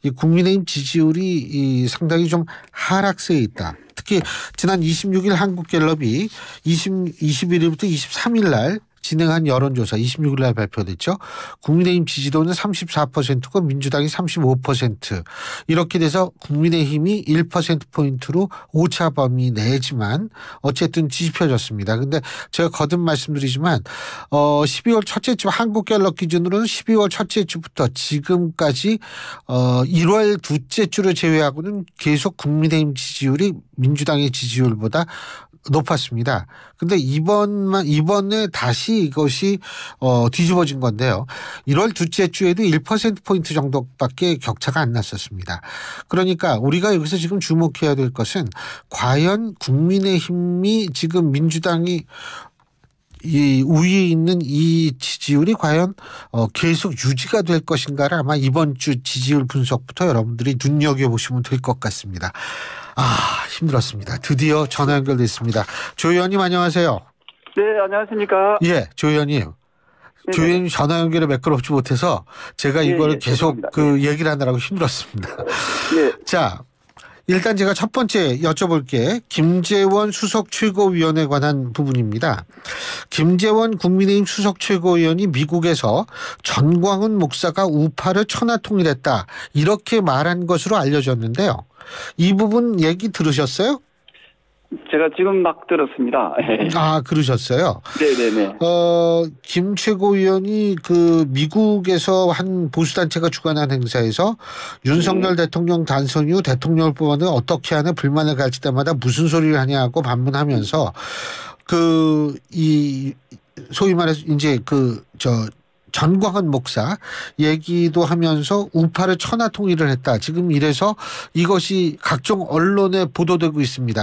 이 국민의힘 지지율이 상당히 좀 하락세에 있다. 특히 지난 26일 한국갤럽이 21일부터 23일 날 진행한 여론조사 26일 날 발표됐죠. 국민의힘 지지도는 34%고 민주당이 35%. 이렇게 돼서 국민의힘이 1%포인트로 오차 범위 내지만 어쨌든 뒤집혀졌습니다. 근데 제가 거듭 말씀드리지만 12월 첫째 주 한국갤럽 기준으로는 12월 첫째 주부터 지금까지 1월 둘째 주를 제외하고는 계속 국민의힘 지지율이 민주당의 지지율보다 높았습니다. 근데 이번에 다시 이것이 뒤집어진 건데요. 1월 둘째 주에도 1%포인트 정도밖에 격차가 안 났었습니다. 그러니까 우리가 여기서 지금 주목해야 될 것은 과연 국민의힘이 지금 민주당이 이 우위에 있는 이 지지율이 과연 계속 유지가 될 것인가를 아마 이번 주 지지율 분석부터 여러분들이 눈여겨보시면 될 것 같습니다. 힘들었습니다. 드디어 전화 연결됐습니다. 조 의원님 안녕하세요. 네, 안녕하십니까. 예, 조 의원님. 조 의원님 전화 연결에 매끄럽지 못해서 제가 이걸 계속 얘기를 하느라고 힘들었습니다. 예. 자, 일단 제가 첫 번째 여쭤볼 게 김재원 수석 최고위원에 관한 부분입니다. 김재원 국민의힘 수석 최고위원이 미국에서 전광훈 목사가 우파를 천하통일했다 이렇게 말한 것으로 알려졌는데요. 이 부분 얘기 들으셨어요? 제가 지금 막 들었습니다. 그러셨어요? 네네네. 김 최고위원이 미국에서 한 보수단체가 주관한 행사에서 윤석열 대통령 단선 이후 대통령을 뽑아는 어떻게 하냐 불만을 가질 때마다 무슨 소리를 하냐고 반문하면서 소위 말해서 이제 전광훈 목사 얘기도 하면서 우파를 천하통일을 했다. 지금 이래서 이것이 각종 언론에 보도되고 있습니다.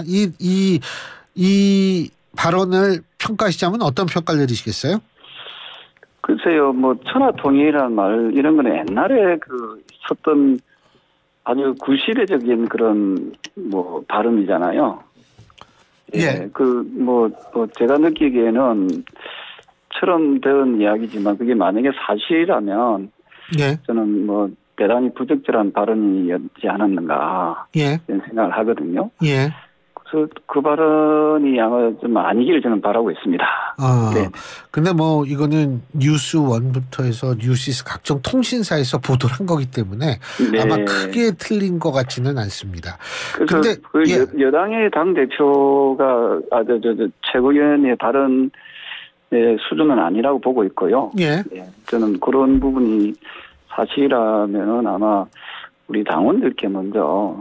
이 발언을 평가하시자면 어떤 평가를 내리시겠어요? 글쎄요, 천하통일이라는 말 이런 거는 옛날에 썼던 아주 구시대적인 그런 발음이잖아요. 예. 제가 느끼기에는 처럼 된 이야기지만 그게 만약에 사실이라면 예. 저는 대단히 부적절한 발언이었지 않았는가 이런 생각을 하거든요. 예. 그래서 그 발언이 아마 좀 아니기를 저는 바라고 있습니다. 네. 근데 이거는 뉴스1부터 해서 뉴시스 각종 통신사에서 보도를 한 거기 때문에 네. 아마 크게 틀린 것 같지는 않습니다. 그래서 여당의 당 대표가 최고위원의 발언 수준은 아니라고 보고 있고요. 예. 저는 그런 부분이 사실이라면은 아마 우리 당원들께 먼저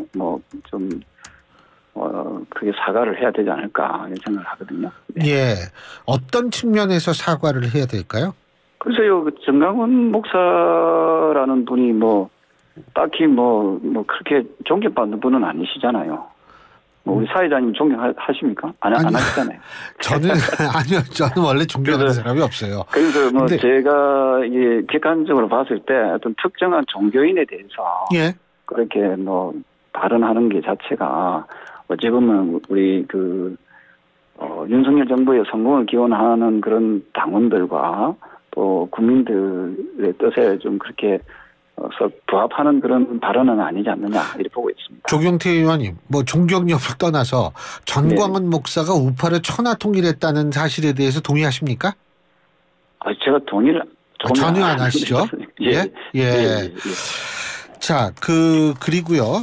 그게 사과를 해야 되지 않을까 이런 생각을 하거든요. 네. 예. 어떤 측면에서 사과를 해야 될까요? 글쎄요, 전광훈 목사라는 분이 딱히 그렇게 존경받는 분은 아니시잖아요. 우리 사회자님 존경하십니까? 안 하시잖아요. 저는 아니요. 저는 원래 존경하는 사람이 없어요. 그래서 제가 객관적으로 봤을 때 어떤 특정한 종교인에 대해서 예. 그렇게 발언하는 게 자체가 어찌 보면 우리 윤석열 정부의 성공을 기원하는 그런 당원들과 또 국민들의 뜻에 좀 그렇게 부합하는 그런 발언은 아니지 않느냐 이렇게 보고 있습니다. 조경태 의원님, 존경 여부를 떠나서 전광훈 목사가 우파를 천하통일했다는 사실에 대해서 동의하십니까? 제가 동의를 전혀 안 하시죠? 예. 자, 그리고요.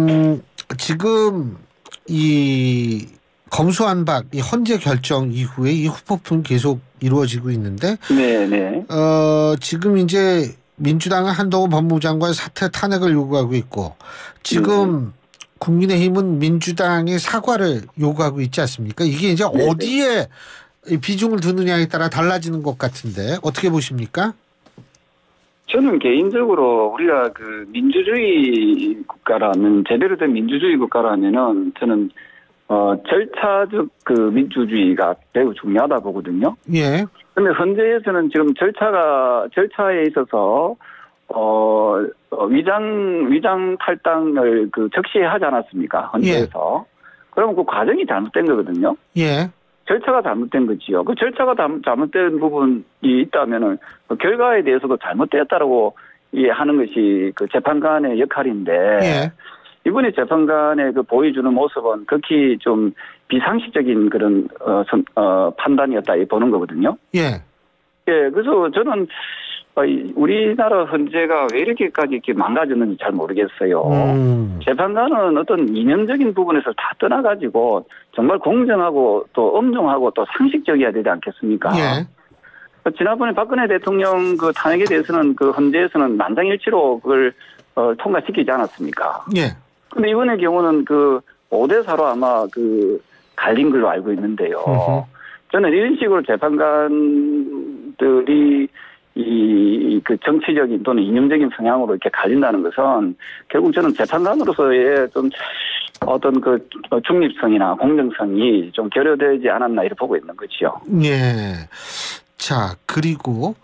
지금 이 검수완박 이 헌재 결정 이후에 이 후폭풍 계속 이루어지고 있는데, 네. 지금 이제 민주당은 한동훈 법무부 장관 사퇴 탄핵을 요구하고 있고 지금 국민의힘은 민주당의 사과를 요구하고 있지 않습니까? 이게 이제 어디에 비중을 두느냐에 따라 달라지는 것 같은데 어떻게 보십니까? 저는 개인적으로 우리가 민주주의 국가라면 제대로 된 민주주의 국가라면은 저는 절차적 민주주의가 매우 중요하다 보거든요. 예. 근데 헌재에서는 지금 절차에 있어서 위장 탈당을 적시하지 않았습니까? 헌재에서. 그러면 그 과정이 잘못된 거거든요. 예. 절차가 잘못된 거지요. 그 절차가 잘못된 부분이 있다면은 그 결과에 대해서도 잘못되었다라고 하는 것이 그 재판관의 역할인데 예. 이번에 재판관의 그 보여주는 모습은 극히 좀 비상식적인 그런 판단이었다 보는 거거든요. 예. 예, 그래서 저는 우리나라 헌재가 왜 이렇게까지 이렇게 망가졌는지 잘 모르겠어요. 재판관은 어떤 이념적인 부분에서 다 떠나가지고 정말 공정하고 또 엄중하고 또 상식적이어야 되지 않겠습니까? 예. 지난번에 박근혜 대통령 그 탄핵에 대해서는 그 헌재에서는 만장일치로 그걸 통과시키지 않았습니까? 예. 근데 이번의 경우는 그 5대4로 아마 그 갈린 걸로 알고 있는데요. 저는 이런 식으로 재판관들이 그 정치적인 또는 이념적인 성향으로 이렇게 갈린다는 것은 결국 저는 재판관으로서의 좀 어떤 그 중립성이나 공정성이 좀 결여되지 않았나 이렇게 보고 있는 거죠. 예. 자, 그리고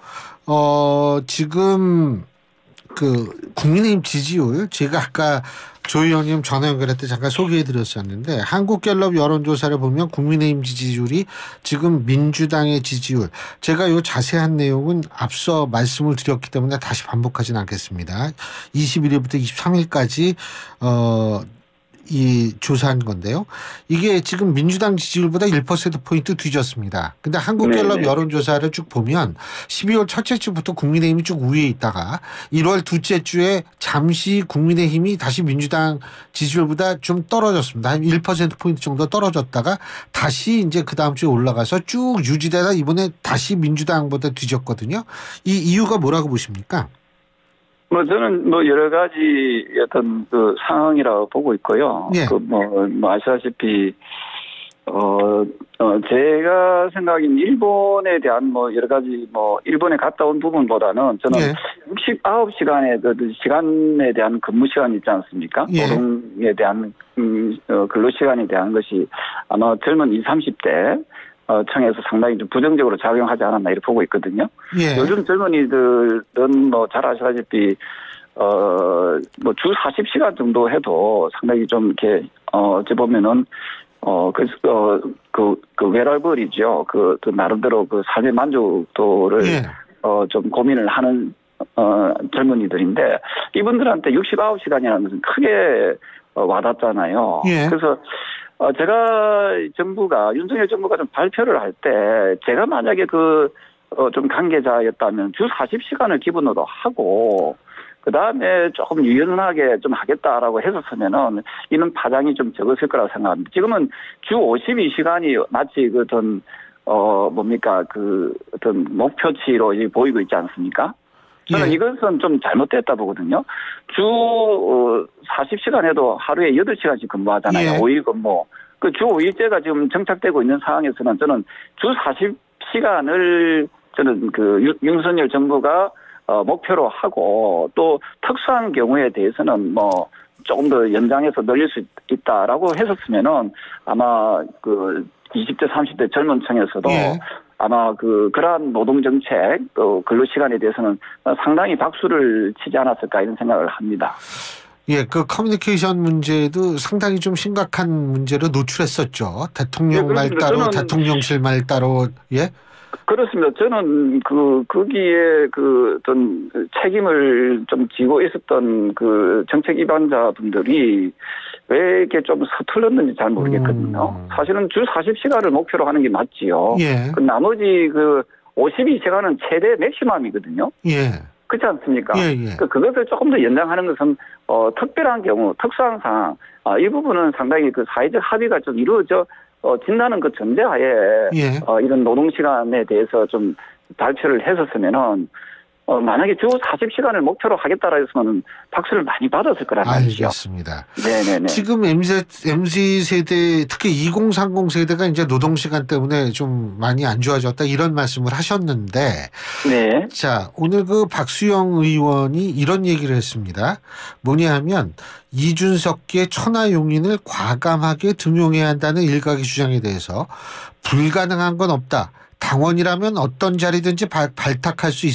지금 그 국민의힘 지지율 제가 아까 조 의원님 전화 연결할 때 잠깐 소개해드렸었는데 한국갤럽 여론조사를 보면 국민의힘 지지율이 지금 민주당의 지지율 제가 요 자세한 내용은 앞서 말씀을 드렸기 때문에 다시 반복하진 않겠습니다. 21일부터 23일까지 이 조사한 건데요. 이게 지금 민주당 지지율보다 1%포인트 뒤졌습니다. 근데 한국갤럽 여론조사를 쭉 보면 12월 첫째 주부터 국민의힘이 쭉 우위에 있다가 1월 둘째 주에 잠시 국민의힘이 다시 민주당 지지율보다 좀 떨어졌습니다. 한 1%포인트 정도 떨어졌다가 다시 이제 그 다음 주에 올라가서 쭉 유지되다 이번에 다시 민주당보다 뒤졌거든요. 이 이유가 뭐라고 보십니까? 저는 여러 가지 어떤 그 상황이라고 보고 있고요. 예. 아시다시피, 제가 생각인 일본에 대한 여러 가지 일본에 갔다 온 부분보다는 저는 예. 69시간의 그 시간에 대한 근무 시간 있지 않습니까? 예. 노동에 대한, 근로 시간에 대한 것이 아마 젊은 20, 30대, 청에서 상당히 좀 부정적으로 작용하지 않았나 이렇게 보고 있거든요. 예. 요즘 젊은이들은 잘 아시다시피 주 40시간 정도 해도 상당히 좀 이렇게 어찌 보면은 그 웨러블이죠. 그 나름대로 그 삶의 만족도를 예. 좀 고민을 하는 젊은이들인데 이분들한테 69시간이라는 것은 크게 와닿잖아요. 예. 그래서 제가 윤석열 정부가 좀 발표를 할 때, 제가 만약에 좀 관계자였다면 주 40시간을 기본으로 하고, 그 다음에 조금 유연하게 좀 하겠다라고 했었으면은, 이런 파장이 좀 적었을 거라고 생각합니다. 지금은 주 52시간이 마치 어떤 목표치로 보이고 있지 않습니까? 저는 예. 이것은 좀 잘못됐다 보거든요. 주 40시간 해도 하루에 8시간씩 근무하잖아요. 예. 5일 근무. 그 주 5일제가 지금 정착되고 있는 상황에서는 저는 주 40시간을 저는 윤석열 정부가 목표로 하고 또 특수한 경우에 대해서는 조금 더 연장해서 늘릴 수 있다라고 했었으면은 아마 20대, 30대 젊은 층에서도 예. 아마 그러한 노동정책 또 근로시간에 대해서는 상당히 박수를 치지 않았을까 이런 생각을 합니다. 예, 그 커뮤니케이션 문제도 상당히 좀 심각한 문제로 노출했었죠. 대통령 예, 말 따로, 대통령실 말 따로, 예? 그렇습니다. 저는 거기에 어떤 책임을 좀 지고 있었던 정책 위반자분들이 왜 이렇게 좀 서툴렀는지 잘 모르겠거든요. 사실은 주 40시간을 목표로 하는 게 맞지요. 예. 나머지 52시간은 최대 맥시멈이거든요. 예. 그렇지 않습니까? 예, 예. 그것을 조금 더 연장하는 것은 특별한 경우, 특수한 상황, 이 부분은 상당히 사회적 합의가 좀 이루어져 진다는 전제하에 예. 이런 노동시간에 대해서 좀 발표를 했었으면은 만약에 주 40시간을 목표로 하겠다라 했으면 박수를 많이 받았을 거라는 말이죠. 알겠습니다. 네네네. 지금 MZ 세대, 특히 2030 세대가 이제 노동시간 때문에 좀 많이 안 좋아졌다 이런 말씀을 하셨는데, 네. 자, 오늘 박수영 의원이 이런 얘기를 했습니다. 뭐냐 하면 이준석계 천하용인을 과감하게 등용해야 한다는 일각의 주장에 대해서 불가능한 건 없다. 당원이라면 어떤 자리든지 발탁할 수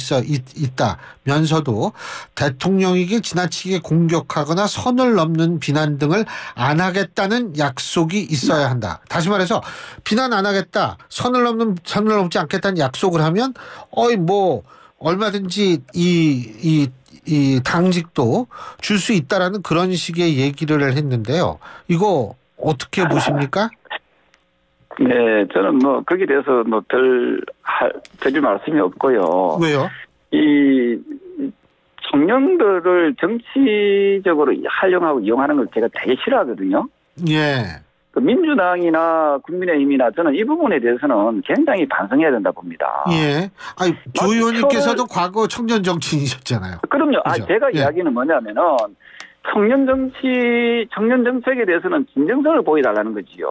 있다면서도 대통령에게 지나치게 공격하거나 선을 넘는 비난 등을 안 하겠다는 약속이 있어야 한다. 다시 말해서 비난 안 하겠다, 선을 넘지 않겠다는 약속을 하면 얼마든지 이 당직도 줄 수 있다라는 그런 식의 얘기를 했는데요. 이거 어떻게 보십니까? 네, 저는 뭐 거기에 대해서 뭐 드릴 말씀이 없고요. 왜요? 이 청년들을 정치적으로 활용하고 이용하는 걸 제가 되게 싫어하거든요. 예. 민주당이나 국민의힘이나 저는 이 부분에 대해서는 굉장히 반성해야 된다 봅니다. 예. 아니, 조 의원님께서도 과거 청년 정치인이셨잖아요. 그럼요. 그죠? 제가 예. 이야기는 뭐냐면은 청년 정책에 대해서는 진정성을 보여달라는 거지요.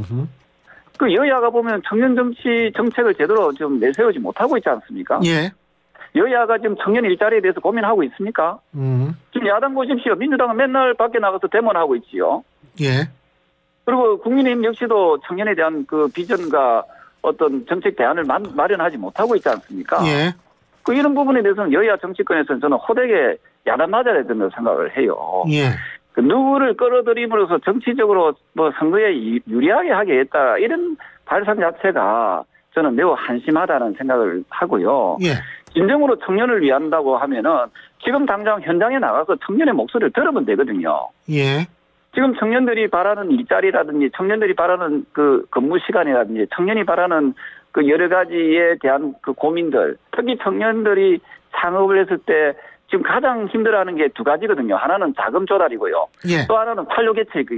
그 여야가 보면 청년 정책을 제대로 좀 내세우지 못하고 있지 않습니까? 예. 여야가 지금 청년 일자리에 대해서 고민하고 있습니까? 지금 야당 보십시오. 민주당은 맨날 밖에 나가서 데모하고 있지요. 예. 그리고 국민의힘 역시도 청년에 대한 그 비전과 어떤 정책 대안을 마련하지 못하고 있지 않습니까? 예. 그 이런 부분에 대해서는 여야 정치권에서는 저는 호되게 야단 맞아야 된다고 생각을 해요. 예. 그 누구를 끌어들임으로써 정치적으로 뭐 선거에 유리하게 하게 했다 이런 발상 자체가 저는 매우 한심하다는 생각을 하고요. 예. 진정으로 청년을 위한다고 하면은 지금 당장 현장에 나가서 청년의 목소리를 들으면 되거든요. 예. 지금 청년들이 바라는 일자리라든지 청년들이 바라는 그 근무 시간이라든지 청년이 바라는 그 여러 가지에 대한 그 고민들, 특히 청년들이 창업을 했을 때 지금 가장 힘들어하는 게 두 가지거든요. 하나는 자금 조달이고요. 예. 또 하나는 판로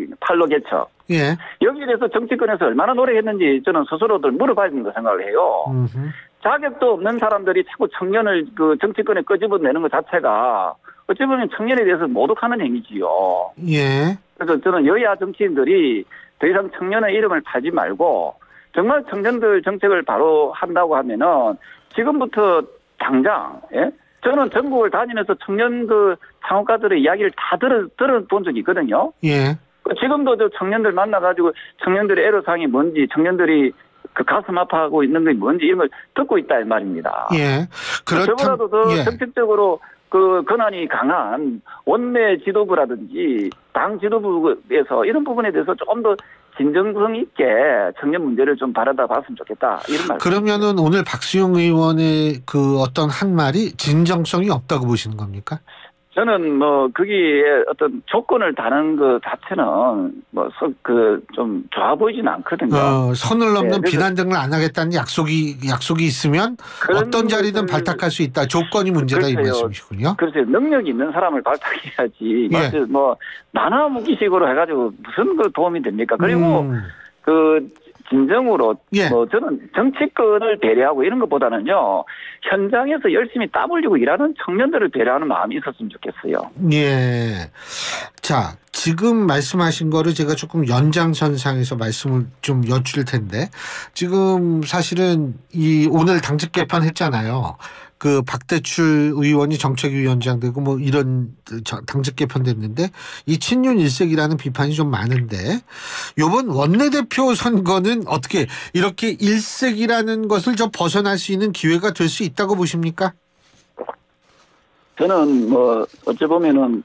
개척. 예. 여기에 대해서 정치권에서 얼마나 노력했는지 저는 스스로들 물어봐야 된다고 생각을 해요. 자격도 없는 사람들이 자꾸 청년을 그 정치권에 끄집어내는 것 자체가 어찌 보면 청년에 대해서 모독하는 행위지요. 예. 그래서 저는 여야 정치인들이 더 이상 청년의 이름을 팔지 말고 정말 청년들 정책을 바로 한다고 하면은 지금부터 당장, 예? 저는 전국을 다니면서 청년 그 창업가들의 이야기를 다 들어본 적이 있거든요. 예. 지금도 저 청년들 만나가지고 청년들의 애로사항이 뭔지, 청년들이 그 가슴 아파하고 있는 게 뭔지 이런 걸 듣고 있다 이 말입니다. 예. 저보다도 더 예. 정책적으로 그 권한이 강한 원내 지도부라든지 당 지도부에서 이런 부분에 대해서 조금 더 진정성 있게 청년 문제를 좀 바라다 봤으면 좋겠다 이런 말. 그러면은 오늘 박수영 의원의 그 어떤 한 말이 진정성이 없다고 보시는 겁니까? 저는 뭐 거기에 어떤 조건을 다는 것 자체는 뭐 그 좀 좋아 보이지는 않거든요. 선을 넘는 네, 비난 등을 안 하겠다는 약속이 있으면 어떤 자리든 발탁할 수 있다. 조건이 문제다 이 말씀이시군요. 그래서 능력 있는 사람을 발탁해야지. 예. 뭐 나나무기식으로 해가지고 무슨 그 도움이 됩니까? 그리고 그 진정으로 예. 뭐 저는 정치권을 배려하고 이런 것보다는요 현장에서 열심히 땀 흘리고 일하는 청년들을 배려하는 마음이 있었으면 좋겠어요. 예. 자, 지금 말씀하신 거를 제가 조금 연장선상에서 말씀을 좀 여쭐 텐데 지금 사실은 이 오늘 당직 개편했잖아요. 그 박대출 의원이 정책위원장 되고 뭐 이런 당직 개편됐는데 이 친윤 일색이라는 비판이 좀 많은데 이번 원내대표 선거는 어떻게 이렇게 일색이라는 것을 좀 벗어날 수 있는 기회가 될 수 있다고 보십니까? 저는 뭐 어찌 보면은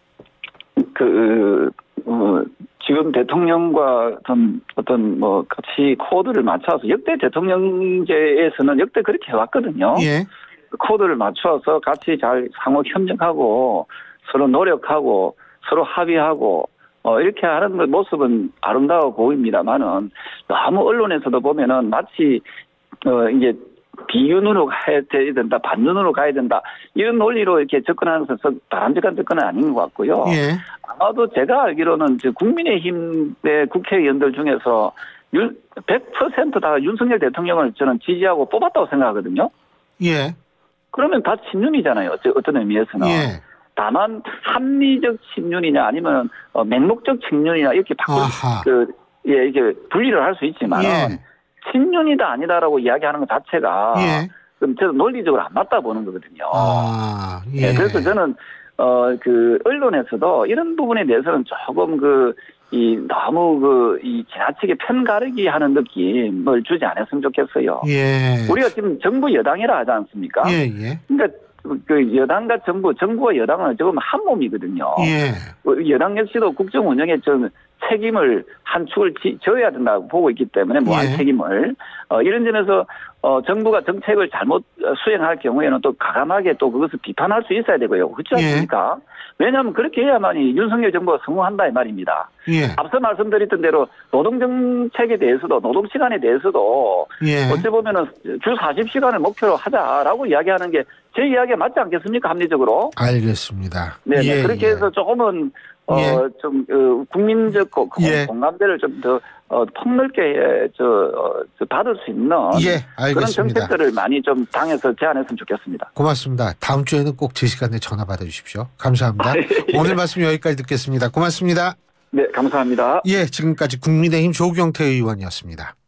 지금 대통령과 어떤 뭐 같이 코드를 맞춰서 역대 대통령제에서는 역대 그렇게 해왔거든요. 예. 코드를 맞춰서 같이 잘 상호 협력하고 서로 노력하고 서로 합의하고 이렇게 하는 모습은 아름다워 보입니다만은 너무 언론에서도 보면은 마치 이제 비윤으로 가야 된다, 반윤으로 가야 된다 이런 논리로 이렇게 접근하는 것은 바람직한 접근은 아닌 것 같고요. 예. 아마도 제가 알기로는 국민의힘의 국회의원들 중에서 100% 다 윤석열 대통령을 저는 지지하고 뽑았다고 생각하거든요. 예. 그러면 다 친윤이잖아요. 어떤 의미에서는. 예. 다만 합리적 친윤이냐 아니면 맹목적 친윤이냐 이렇게 이게 분리를 할 수 있지만 예. 친윤이다 아니다라고 이야기하는 것 자체가 예. 그럼 저는 논리적으로 안 맞다 보는 거거든요. 예. 그래서 저는 그 언론에서도 이런 부분에 대해서는 조금 너무 지나치게 편가르기 하는 느낌을 주지 않았으면 좋겠어요. 예. 우리가 지금 정부 여당이라 하지 않습니까? 예. 예. 그러니까 그 여당과 정부와 여당은 조금 한 몸이거든요. 예. 여당 역시도 국정 운영에 좀 책임을 한 축을 져야 된다고 보고 있기 때문에 무한 예. 책임을 이런 점에서 정부가 정책을 잘못 수행할 경우에는 또 과감하게 또 그것을 비판할 수 있어야 되고요. 그렇지 않습니까? 왜냐하면 그렇게 해야만이 윤석열 정부가 성공한다 이 말입니다. 예. 앞서 말씀드렸던 대로 노동정책에 대해서도 노동시간에 대해서도 예. 어찌 보면은 주 40시간을 목표로 하자라고 이야기하는 게 제 이야기에 맞지 않겠습니까? 합리적으로. 알겠습니다. 네, 예, 그렇게 예. 해서 조금은 예. 좀 국민적 예. 공감대를 좀 더 폭넓게 받을 수 있는 예, 그런 알겠습니다. 정책들을 많이 좀 당에서 제안했으면 좋겠습니다. 고맙습니다. 다음 주에는 꼭 제 시간에 전화 받아주십시오. 감사합니다. 예. 오늘 말씀 여기까지 듣겠습니다. 고맙습니다. 네, 감사합니다. 예, 지금까지 국민의힘 조경태 의원이었습니다.